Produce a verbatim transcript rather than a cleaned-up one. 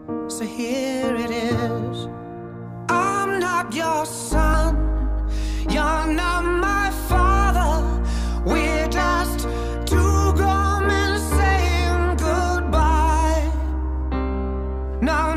So here it is. I'm not your son, you're not my father. We're just two grown men saying goodbye. Now